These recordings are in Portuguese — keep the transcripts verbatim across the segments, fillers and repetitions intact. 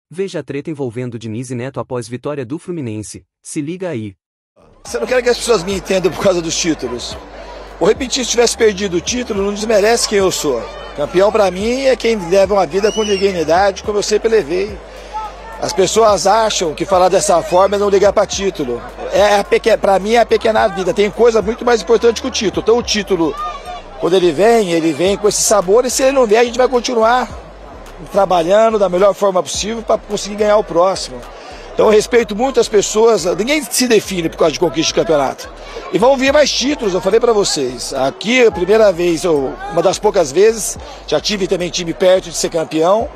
Veja a treta envolvendo Diniz e Neto após vitória do Fluminense. Se liga aí. Você não quer que as pessoas me entendam por causa dos títulos. O repetir, se tivesse perdido o título, não desmerece quem eu sou. Campeão pra mim é quem leva uma vida com dignidade, como eu sempre levei. As pessoas acham que falar dessa forma é não ligar para título. É para mim é a pequena vida. Tem coisa muito mais importante que o título. Então o título, quando ele vem, ele vem com esse sabor, e se ele não vier, a gente vai continuar trabalhando da melhor forma possível para conseguir ganhar o próximo. Então eu respeito muito as pessoas, ninguém se define por causa de conquista de campeonato. E vão vir mais títulos, eu falei para vocês. Aqui, a primeira vez, ou uma das poucas vezes, já tive também time perto de ser campeão.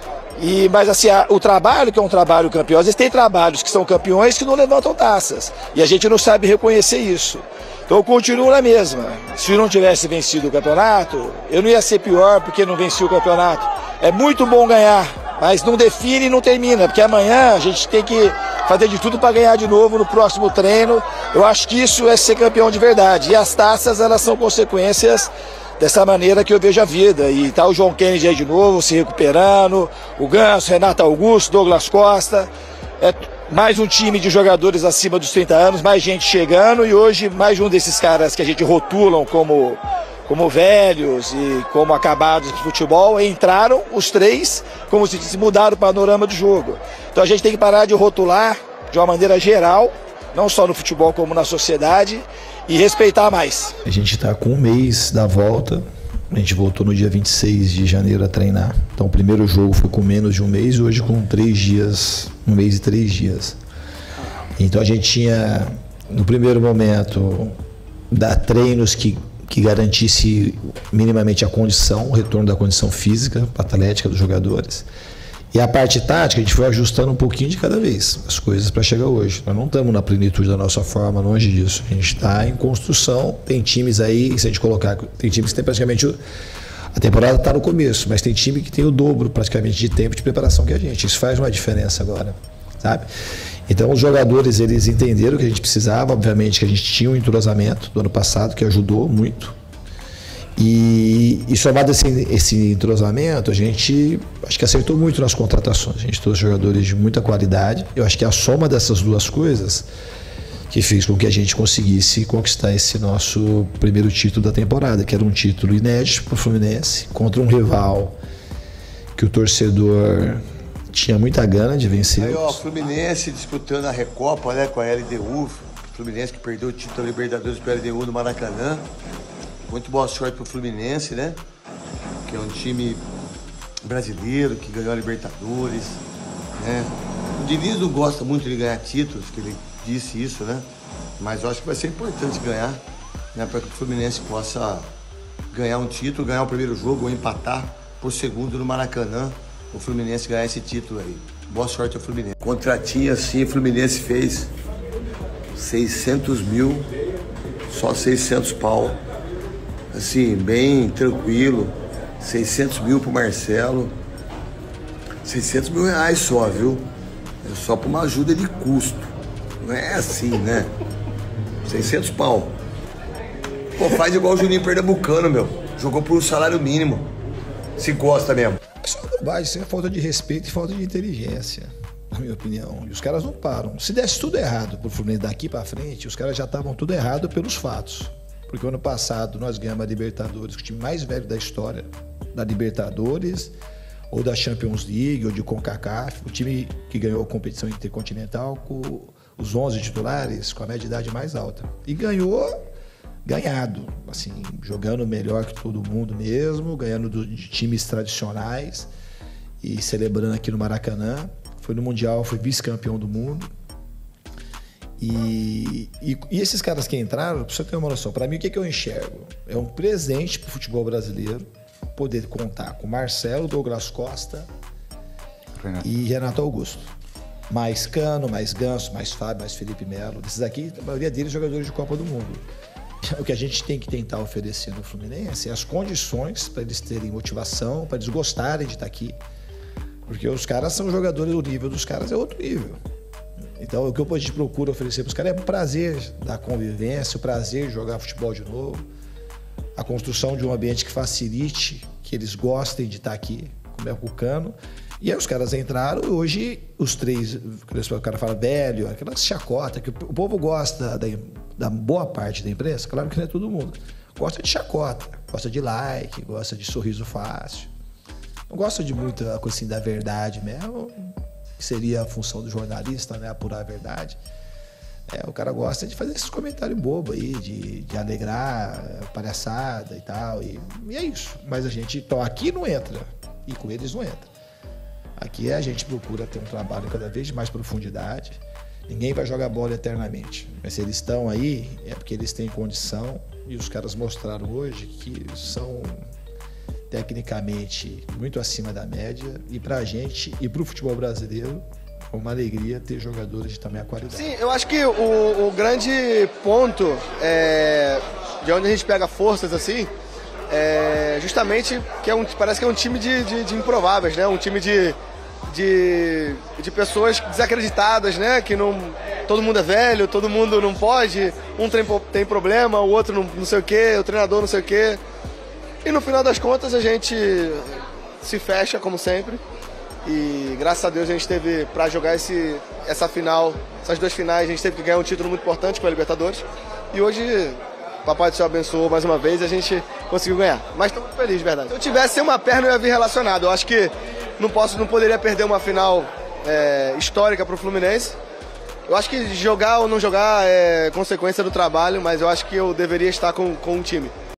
E, mas assim, a, o trabalho que é um trabalho campeão, às vezes tem trabalhos que são campeões que não levantam taças. E a gente não sabe reconhecer isso. Então eu continuo na mesma. Se eu não tivesse vencido o campeonato, eu não ia ser pior porque não venci o campeonato. É muito bom ganhar, mas não define e não termina, porque amanhã a gente tem que fazer de tudo para ganhar de novo no próximo treino. Eu acho que isso é ser campeão de verdade. E as taças, elas são consequências dessa maneira que eu vejo a vida. E tá o João Kennedy aí de novo, se recuperando, o Ganso, Renato Augusto, Douglas Costa. É mais um time de jogadores acima dos trinta anos, mais gente chegando, e hoje mais um desses caras que a gente rotulam como, como velhos e como acabados de futebol, entraram os três, como se disse, mudaram o panorama do jogo. Então a gente tem que parar de rotular de uma maneira geral, não só no futebol como na sociedade, e respeitar mais. A gente está com um mês da volta, a gente voltou no dia vinte e seis de janeiro a treinar. Então o primeiro jogo foi com menos de um mês, hoje com três dias, um mês e três dias. Então a gente tinha, no primeiro momento, dar treinos que, que garantisse minimamente a condição, o retorno da condição física, atlética dos jogadores. E a parte tática, a gente foi ajustando um pouquinho de cada vez as coisas para chegar hoje. Nós não estamos na plenitude da nossa forma, longe disso. A gente está em construção, tem times aí, se a gente colocar, tem times que tem praticamente... A temporada está no começo, mas tem time que tem o dobro praticamente de tempo de preparação que a gente. Isso faz uma diferença agora, sabe? Então os jogadores, eles entenderam que a gente precisava, obviamente que a gente tinha um entrosamento do ano passado que ajudou muito. E, e somado esse, esse entrosamento, a gente acho que acertou muito nas contratações. A gente trouxe jogadores de muita qualidade. Eu acho que a soma dessas duas coisas que fez com que a gente conseguisse conquistar esse nosso primeiro título da temporada, que era um título inédito para o Fluminense, contra um rival que o torcedor tinha muita gana de vencer. Aí, ó, o Fluminense disputando a Recopa, né, com a L D U. Fluminense que perdeu o título da Libertadores para a L D U no Maracanã. Muito boa sorte pro Fluminense, né? Que é um time brasileiro que ganhou a Libertadores, né? O Diniz não gosta muito de ganhar títulos, que ele disse isso, né? Mas eu acho que vai ser importante ganhar, né? Para que o Fluminense possa ganhar um título, ganhar o primeiro jogo ou empatar por segundo no Maracanã. O Fluminense ganhar esse título aí. Boa sorte ao Fluminense. Contratinho assim, o Fluminense fez seiscentos mil, só seiscentos pau. Assim, bem tranquilo, seiscentos mil pro Marcelo, seiscentos mil reais só, viu? É só pra uma ajuda de custo, não é assim, né? seiscentos pau. Pô, faz igual o Juninho Pernambucano, meu, jogou por um salário mínimo, se gosta mesmo. Isso é uma bobagem, isso é falta de respeito e falta de inteligência, na minha opinião. E os caras não param. Se desse tudo errado pro Fluminense daqui pra frente, os caras já estavam tudo errado pelos fatos. Porque ano passado nós ganhamos a Libertadores, o time mais velho da história da Libertadores, ou da Champions League, ou de CONCACAF, o time que ganhou a competição intercontinental com os onze titulares, com a média de idade mais alta. E ganhou, ganhado, assim, jogando melhor que todo mundo mesmo, ganhando do, de times tradicionais e celebrando aqui no Maracanã. Foi no Mundial, foi vice-campeão do mundo. E, e, e esses caras que entraram, pra você ter uma noção, para mim o que, é que eu enxergo? É um presente pro futebol brasileiro poder contar com Marcelo, Douglas Costa Renato. E Renato Augusto. Mais Cano, mais Ganso, mais Fábio, mais Felipe Melo. Esses aqui, a maioria deles jogadores de Copa do Mundo. O que a gente tem que tentar oferecer no Fluminense é as condições para eles terem motivação, para eles gostarem de estar aqui. Porque os caras são jogadores, o nível dos caras é outro nível. Então, o que a gente procura oferecer para os caras é o prazer da convivência, o prazer de jogar futebol de novo, a construção de um ambiente que facilite, que eles gostem de estar aqui, o Cano. E aí os caras entraram, hoje os três, o cara fala velho, aquela chacota, que o povo gosta da, da boa parte da imprensa, claro que não é todo mundo. Gosta de chacota, gosta de like, gosta de sorriso fácil. Não gosta de muita coisa assim da verdade mesmo, que seria a função do jornalista, né, apurar a verdade. É, o cara gosta de fazer esses comentários bobos aí, de, de alegrar, palhaçada e tal, e, e é isso. Mas a gente, então aqui não entra, e com eles não entra. Aqui a gente procura ter um trabalho cada vez de mais profundidade. Ninguém vai jogar bola eternamente. Mas se eles estão aí, é porque eles têm condição. E os caras mostraram hoje que são tecnicamente muito acima da média. E pra gente, e pro futebol brasileiro, é uma alegria ter jogadores de tamanha qualidade. Sim, eu acho que o, o grande ponto é, de onde a gente pega forças assim, é justamente que é um, parece que é um time de, de, de improváveis, né? Um time de, de, de pessoas desacreditadas, né? Que não, todo mundo é velho, todo mundo não pode, um tem, tem problema, o outro não, não sei o quê, o treinador não sei o quê. E no final das contas a gente se fecha, como sempre. E graças a Deus a gente teve, para jogar esse, essa final, essas duas finais, a gente teve que ganhar um título muito importante com a Libertadores. E hoje Papai do Céu abençoou mais uma vez e a gente conseguiu ganhar. Mas estou muito feliz, de verdade. Se eu tivesse uma perna, eu ia vir relacionado. Eu acho que não, posso, não poderia perder uma final é, histórica para o Fluminense. Eu acho que jogar ou não jogar é consequência do trabalho, mas eu acho que eu deveria estar com, com um time.